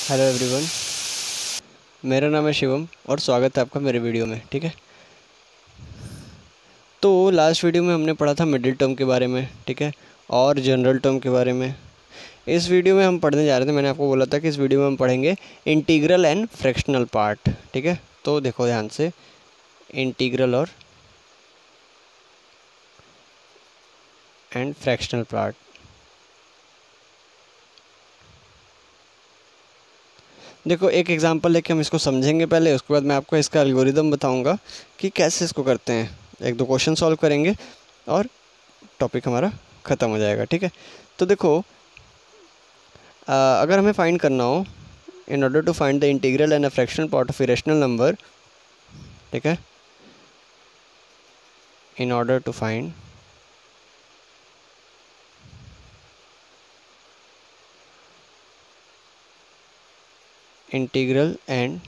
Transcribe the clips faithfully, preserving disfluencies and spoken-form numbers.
Hello everyone, मेरा नाम है शिवम और स्वागत है आपका मेरे वीडियो में। ठीक है, तो लास्ट वीडियो में हमने पढ़ा था मिडिल टर्म के बारे में, ठीक है, और जनरल टर्म के बारे में। इस वीडियो में हम पढ़ने जा रहे थे, मैंने आपको बोला था कि इस वीडियो में हम पढ़ेंगे इंटीग्रल एंड फ्रैक्शनल पार्ट। ठीक है, तो देखो ध्यान से, इंटीग्रल और एंड फ्रैक्शनल पार्ट। देखो एक एग्जांपल लेके हम इसको समझेंगे पहले, उसके बाद मैं आपको इसका एल्गोरिदम बताऊंगा कि कैसे इसको करते हैं। एक दो क्वेश्चन सॉल्व करेंगे और टॉपिक हमारा ख़त्म हो जाएगा। ठीक है, तो देखो आ, अगर हमें फाइंड करना हो, in order to find the integral and a fractional part of irrational number, ठीक है, in order to find integral and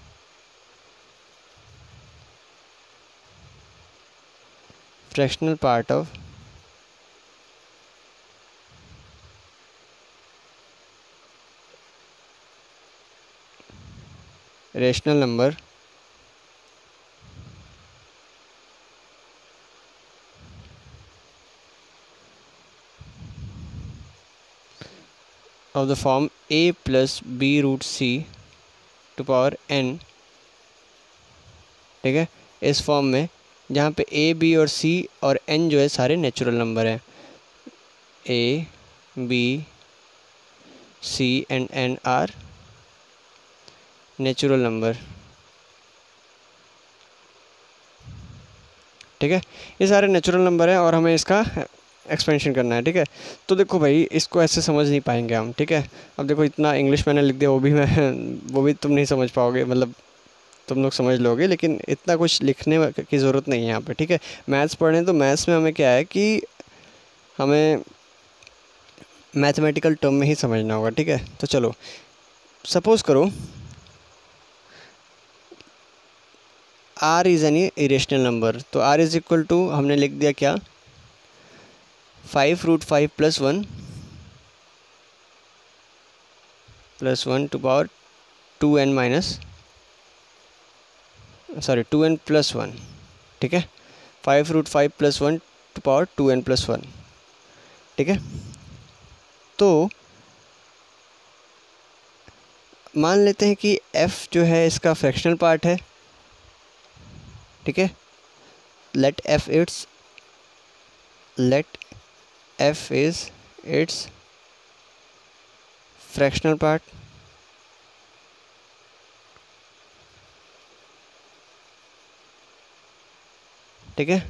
fractional part of rational number of the form a plus b root c to power n, ठीक है, इस form में जहाँ पे a b और c और n जो है सारे नेचुरल नंबर हैं। a b c and n are natural number. ठीक है, ये सारे नेचुरल नंबर हैं और हमें इसका एक्सपेंशन करना है। ठीक है, तो देखो भाई, इसको ऐसे समझ नहीं पाएंगे हम। ठीक है, अब देखो इतना इंग्लिश मैंने लिख दिया, वो भी मैं वो भी तुम नहीं समझ पाओगे, मतलब तुम लोग समझ लोगे, लेकिन इतना कुछ लिखने की ज़रूरत नहीं है यहाँ पे। ठीक है, मैथ्स पढ़ें तो मैथ्स में हमें क्या है कि हमें मैथमेटिकल टर्म में ही समझना होगा। ठीक है, तो चलो सपोज़ करो r is any irrational number, तो r इज़ इक्वल टू हमने लिख दिया क्या, five root five plus one plus one to power two n minus sorry two n plus one. ठीक है, five root five plus one to power two n plus one. ठीक है, तो मान लेते हैं कि f जो है इसका फ्रैक्शनल पार्ट है। ठीक है, let f its let f is its fractional part. ठीक है,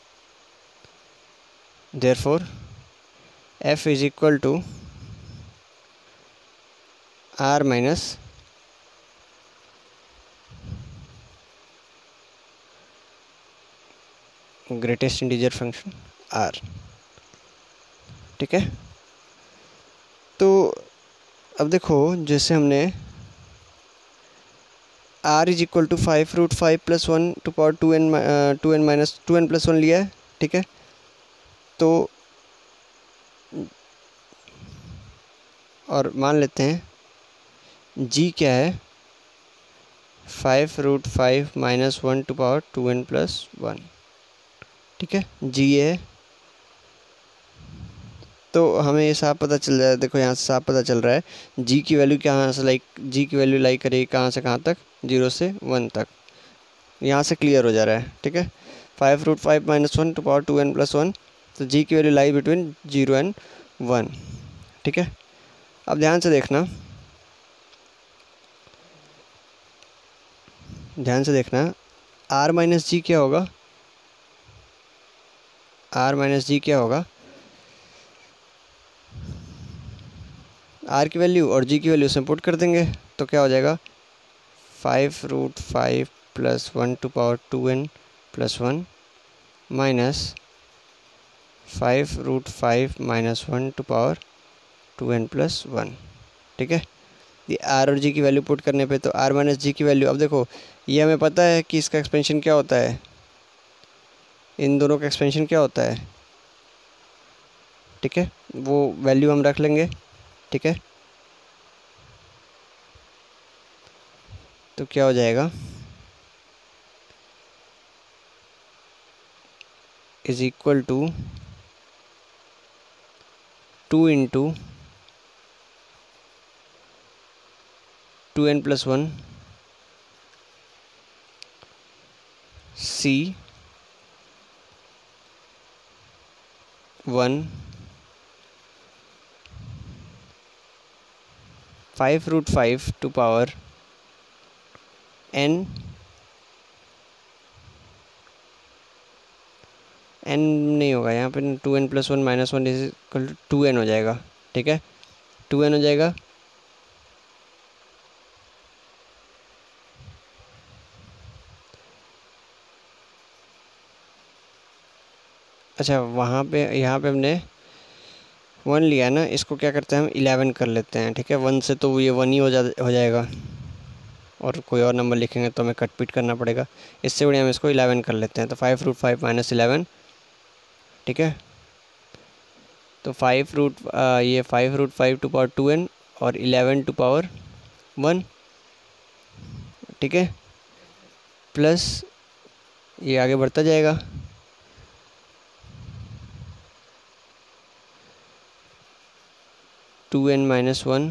therefore f is equal to r minus greatest integer function r। ठीक है, तो अब देखो जैसे हमने r is equal to five root five plus one to power two n two n minus two n plus one लिया है। ठीक है, तो और मान लेते हैं g क्या है, five root five minus one to power two n plus one. ठीक है, g है, तो हमें ये साफ पता चल रहा है। देखो यहाँ से साफ पता चल रहा है g की वैल्यू कहाँ से लाइक g की वैल्यू लाइक करेगी कहाँ से कहाँ तक, जीरो से वन तक। यहाँ से क्लियर हो जा रहा है। ठीक है, five root five minus one to power two n plus one, तो g की value lie between zero and one. ठीक है, अब ध्यान से देखना, ध्यान से देखना r माइनस जी क्या होगा, r माइनस जी क्या होगा, r की वैल्यू और g की वैल्यू उसमें पुट कर देंगे, तो क्या हो जाएगा, five root five plus one to power two n plus one minus five root five minus one to power two n plus one. ठीक है, ये r और g की वैल्यू पुट करने पे तो r माइनस जी की वैल्यू, अब देखो ये हमें पता है कि इसका एक्सपेंशन क्या होता है, इन दोनों का एक्सपेंशन क्या होता है। ठीक है, वो वैल्यू हम रख लेंगे। ठीक है, तो क्या हो जाएगा, is equal to two into two n plus one C one five root five to power n n नहीं होगा यहाँ पे, two n plus one minus one is equal to two n हो जाएगा। ठीक है, टू एन हो जाएगा। अच्छा, वहाँ पे यहाँ पे हमने वन लिया ना, इसको क्या करते हैं हम इलेवन कर लेते हैं। ठीक है, वन से तो ये वन ही हो जा हो जाएगा, और कोई और नंबर लिखेंगे तो हमें कट पीट करना पड़ेगा। इससे बढ़िया हम इसको इलेवन कर लेते हैं। तो five root five minus eleven. ठीक है, तो फाइव रूट ये five root five to power two n और इलेवन टू पावर वन। ठीक है, प्लस ये आगे बढ़ता जाएगा, two n minus one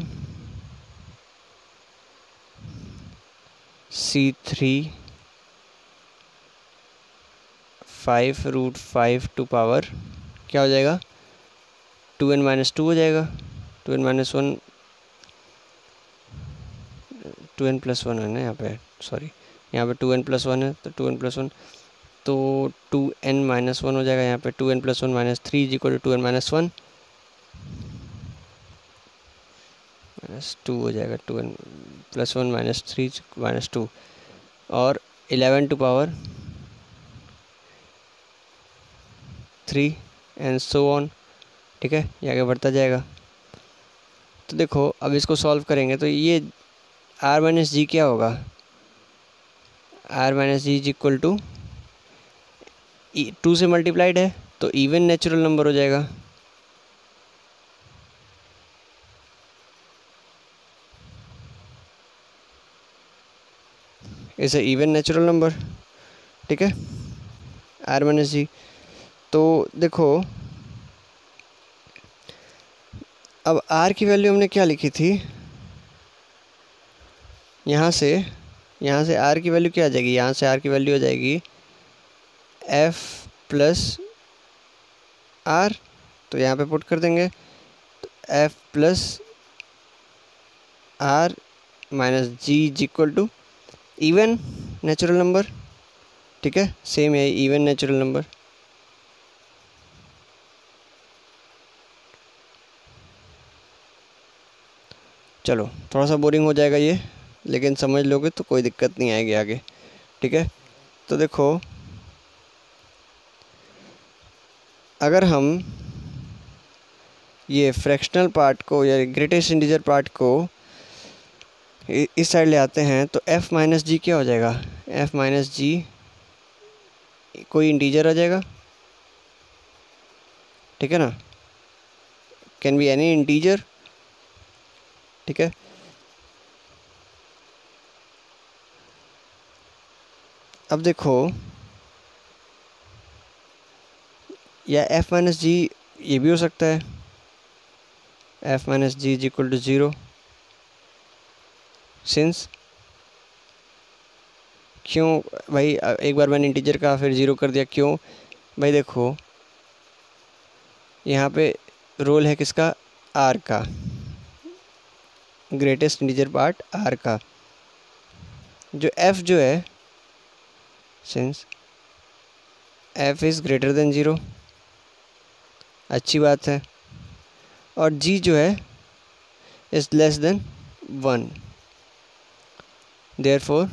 C three five root five to power क्या हो जाएगा, टू एन माइनस टू हो जाएगा। Two n minus one two n plus one है ना यहाँ पे, सॉरी यहाँ पे टू एन प्लस वन है, तो टू एन प्लस वन तो टू एन माइनस वन हो जाएगा। यहाँ पे two n plus one minus three is equal to two n minus one minus two हो जाएगा। Two n plus one minus three minus two और eleven to power three and so on. ठीक है, ये आगे बढ़ता जाएगा। तो देखो अब इसको सॉल्व करेंगे तो ये आर माइनस जी क्या होगा, r minus g is equal to two से मल्टीप्लाइड है तो इवन नेचुरल नंबर हो जाएगा। इसे इवन नेचुरल नंबर। ठीक है, आर माइनस जी। तो देखो अब आर की वैल्यू हमने क्या लिखी थी, यहाँ से यहाँ से आर की वैल्यू क्या आ जाएगी, यहाँ से आर की वैल्यू हो जाएगी एफ प्लस आर। तो यहाँ पे पुट कर देंगे, तो f plus r minus g is equal to even natural number. ठीक है, सेम है इवन नेचुरल नंबर। चलो थोड़ा सा बोरिंग हो जाएगा ये, लेकिन समझ लोगे तो कोई दिक्कत नहीं आएगी आगे। ठीक है, तो देखो अगर हम ये फ्रैक्शनल पार्ट को या ग्रेटेस्ट इंटीजर पार्ट को इस साइड ले आते हैं तो f माइनस जी क्या हो जाएगा, f माइनस जी कोई इंटीजर आ जाएगा। ठीक है ना, कैन बी एनी इंटीजर। ठीक है, अब देखो या f माइनस जी ये भी हो सकता है, f minus g is equal to zero since क्यों भाई, एक बार मैंने इंटीजर का फिर ज़ीरो कर दिया, क्यों भाई देखो यहाँ पे रोल है किसका, आर का, ग्रेटेस्ट इंटीजर पार्ट आर का। जो f जो है since f is greater than zero, अच्छी बात है, और g जो है is less than one, therefore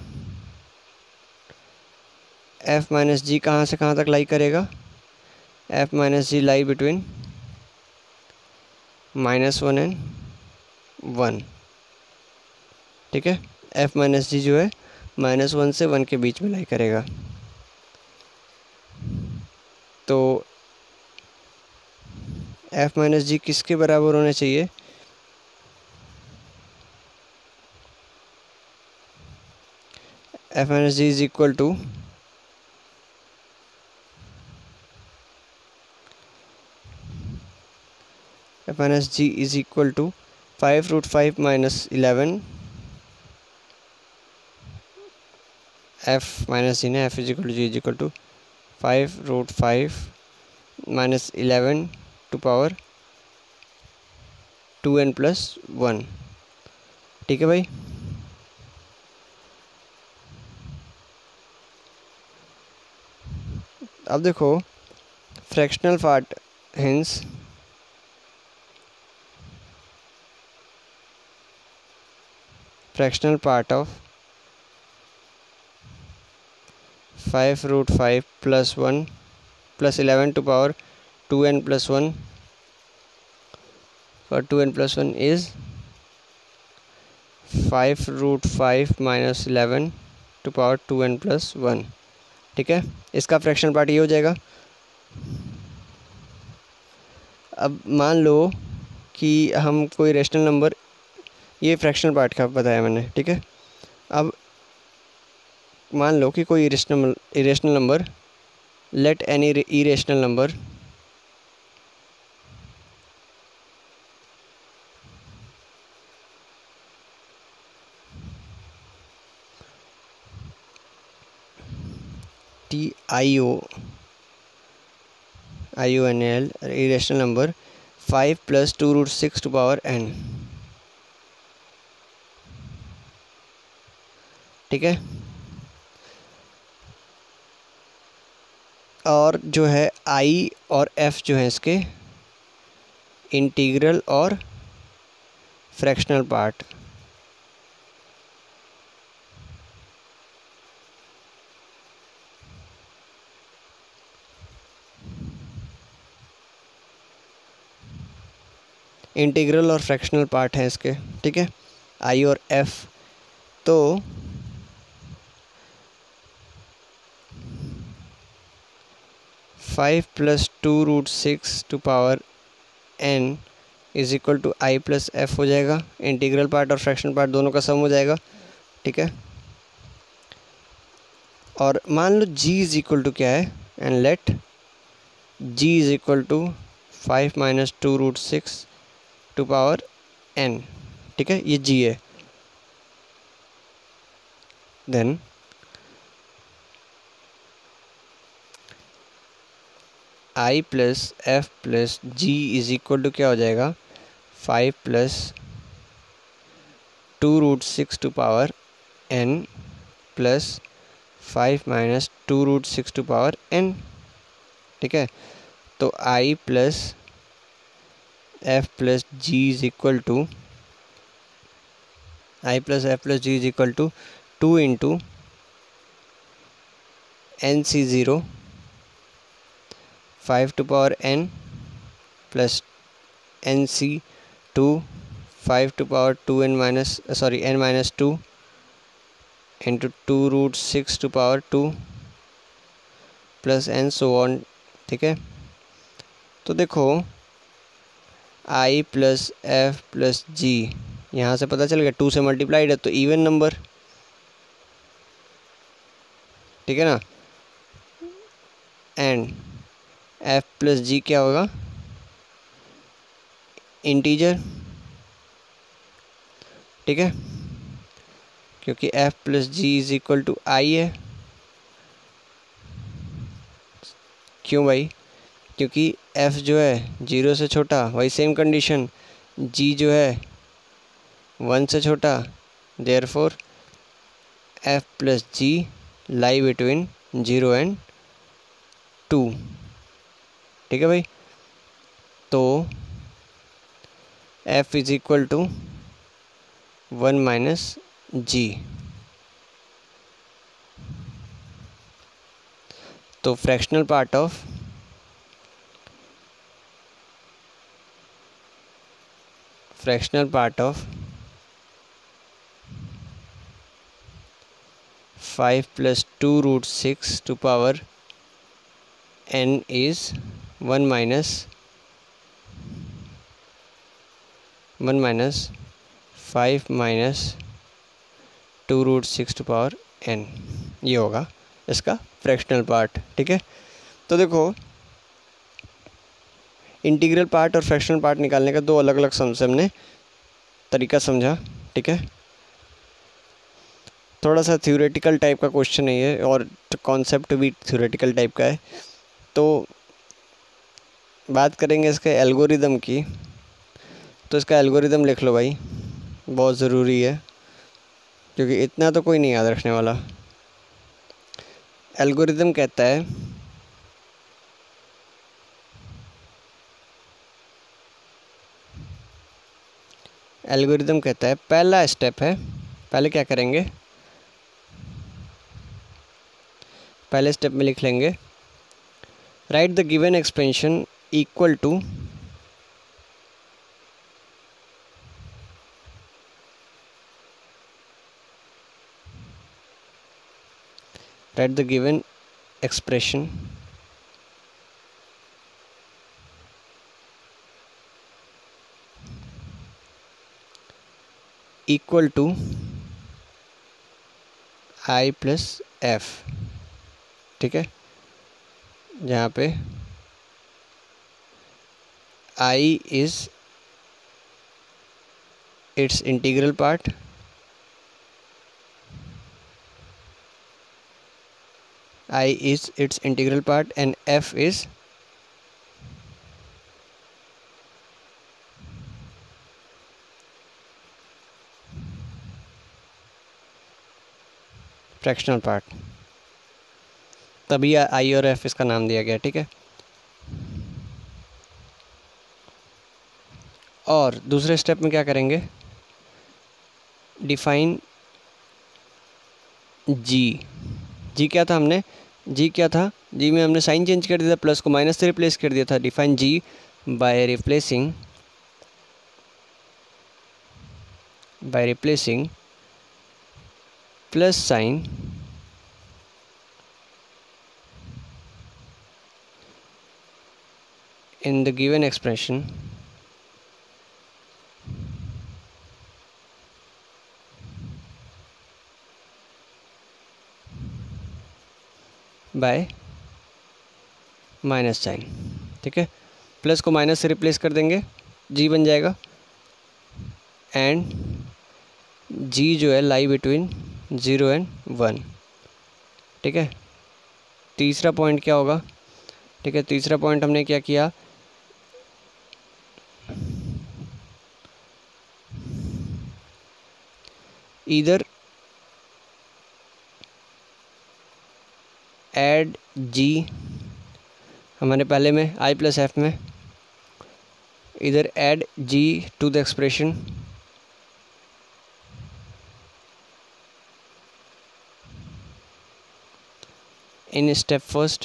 f minus g कहाँ से कहाँ तक लाई करेगा, f minus g lie between minus one and one. ठीक है, f माइनस जी जो है माइनस वन से वन के बीच में लाई करेगा। तो f माइनस जी किसके बराबर होना चाहिए, f minus g is equal to f minus g is equal to five root five minus eleven f minus g ने f is equal to g is equal to five root five minus eleven to power two n plus one. ठीक है भाई। अब देखो fractional part hence fractional part of five root five plus one plus eleven to power two n plus one और to n plus one is five root five minus eleven to power two n plus one. ठीक है, इसका fractional part ये हो जाएगा। अब मान लो कि हम कोई रेशनल नंबर, ये फ्रैक्शनल पार्ट का बताया मैंने। ठीक है, अब मान लो कि कोई irrational irrational number, let any irrational number T I O I O N L irrational number five plus two root six to power n. ठीक है, और जो है आई और एफ जो है इसके इंटीग्रल और फ्रैक्शनल पार्ट। इंटीग्रल और फ्रैक्शनल पार्ट है इसके। ठीक है, आई और एफ। तो five plus two root six to power n is equal to I plus f हो जाएगा। इंटीग्रल पार्ट और फ्रैक्शनल पार्ट दोनों का सम हो जाएगा। ठीक है, और मान लो g इज इक्वल टू क्या है, and let g is equal to five minus two root six to power n। ठीक है, ये g है। Then i plus F plus G is equal to क्या हो जाएगा, five plus two root six to power n plus five minus two root six to power n। ठीक है, तो i plus F plus G is equal to I plus F plus G is equal to two into N C zero five to power n plus N C two five to power two n minus sorry N minus two into two root six to power two plus N so on. ठीक है, तो देखो I plus F plus G यहाँ से पता चल गया to से मल्टीप्लाइड है तो इवन नंबर। ठीक है ना, एंड एफ प्लस जी क्या होगा, इंटीजर। ठीक है, क्योंकि F plus G is equal to I है। क्यों भाई, क्योंकि एफ जो है जीरो से छोटा, वही सेम कंडीशन जी जो है वन से छोटा, therefore F plus G lie between zero and two. ठीक है भाई, तो F is equal to one minus G. तो fractional part of fractional part of five plus two root six to power n is one minus one minus five minus two root सिक्स to power N, ये होगा इसका fractional part. ठीक है, तो देखो integral part और फ्रैक्शनल पार्ट निकालने का दो अलग अलग सम से हमने तरीका समझा। ठीक है, थोड़ा सा थ्योरेटिकल टाइप का क्वेश्चन है ये, और कॉन्सेप्ट भी थ्योरेटिकल टाइप का है। तो बात करेंगे इसके एल्गोरिदम की, तो इसका एल्गोरिदम लिख लो भाई, बहुत ज़रूरी है, क्योंकि इतना तो कोई नहीं याद रखने वाला। एल्गोरिदम कहता है एल्गोरिदम कहता है पहला स्टेप है, पहले क्या करेंगे, पहले स्टेप में लिख लेंगे write the given expansion equal to write the given expression equal to I plus F. ठीक है, जहाँ पे I is its integral part, I is its integral part and F is fractional part, तभी I और F इसका नाम दिया गया। ठीक है, और दूसरे स्टेप में क्या करेंगे, डिफाइन जी। जी क्या था, हमने जी क्या था, जी में हमने साइन चेंज कर दिया था, प्लस को माइनस से रिप्लेस कर दिया था। Define G by replacing by replacing plus sign in the given expression by minus sign. ठीक है, प्लस को माइनस से रिप्लेस कर देंगे, जी बन जाएगा, एंड जी जो है lie between zero and one. ठीक है, तीसरा पॉइंट क्या होगा, ठीक है, तीसरा पॉइंट हमने क्या किया, इधर ऐड जी, हमारे पहले में आई प्लस एफ में, इधर add G to the expression in step first.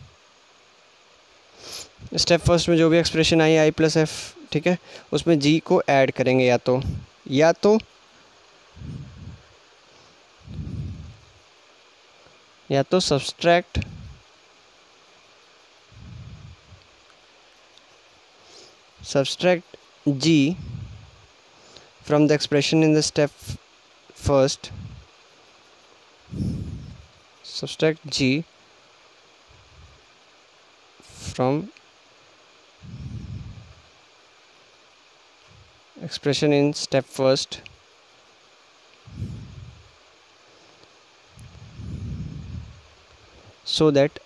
Step first में जो भी expression I I plus F, ठीक है, उसमें जी को ऐड करेंगे, या तो या तो या तो subtract subtract G from the expression in the step first, subtract G from expression in step first so that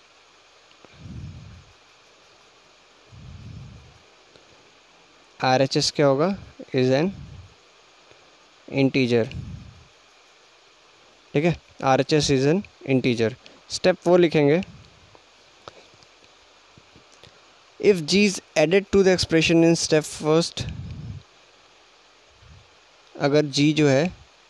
R H S क्या होगा, is an integer। ठीक है, R H S is an integer। Step four लिखेंगे if G is added to the expression in step first, अगर G जो है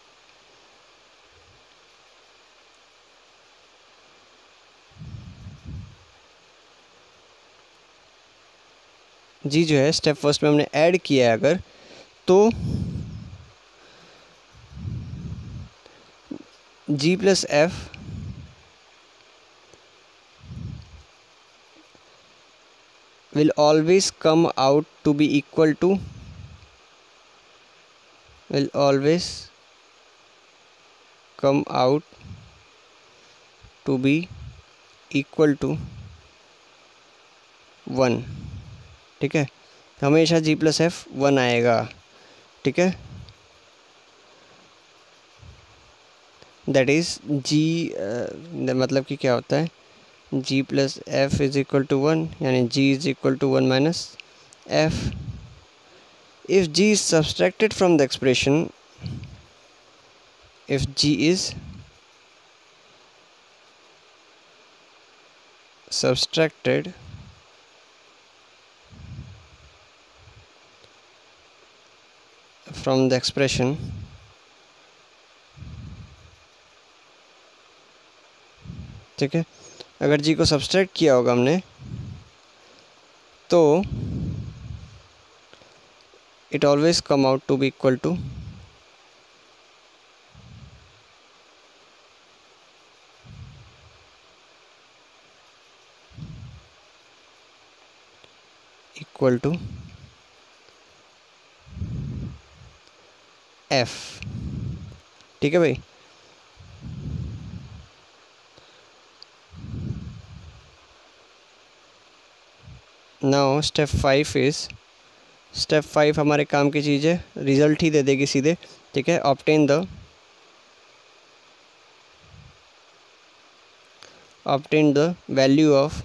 G जो है स्टेप फर्स्ट में हमने ऐड किया है अगर, तो G plus F will always come out to be equal to will always come out to be equal to one, ठीक है। हमेशा जी प्लस एफ वन आएगा, ठीक है। दैट इज़ जी, मतलब कि क्या होता है, G plus F is equal to one, यानी G is equal to one minus F. If G is subtracted from the expression, if g is subtracted from the expression, ठीक है, अगर g को सब्सट्रैक्ट किया होगा हमने तो it always come out to be equal to equal to F, ठीक है भाई। Now step five is, step five हमारे काम की चीज़ है, रिजल्ट ही दे देगी सीधे, ठीक है। Obtain the obtain the value of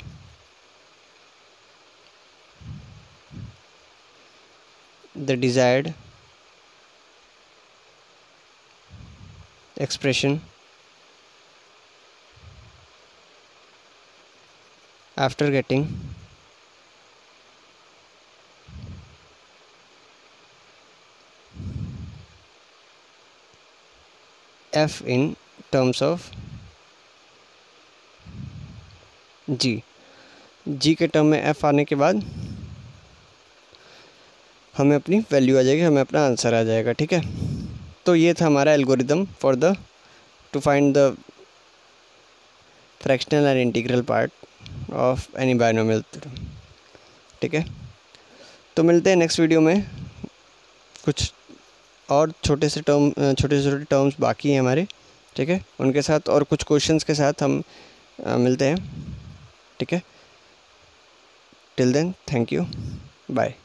the desired expression after getting f in terms of g। g के टर्म में f आने के बाद हमें अपनी वैल्यू आ जाएगी, हमें अपना आंसर आ जाएगा, ठीक है। तो ये था हमारा algorithm for the to find the fractional and integral part of any binomial, ठीक है। तो मिलते हैं नेक्स्ट वीडियो में, कुछ और छोटे से टर्म छोटे छोटे टर्म्स बाकी हैं हमारे, ठीक है, उनके साथ और कुछ क्वेश्चंस के साथ हम आ, मिलते हैं, ठीक है। Till then thank you, bye.